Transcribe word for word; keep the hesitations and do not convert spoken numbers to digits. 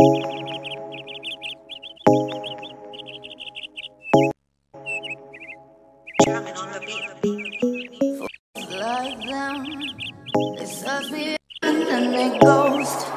Drumming on the beat. Like them, they serve me and then they ghost.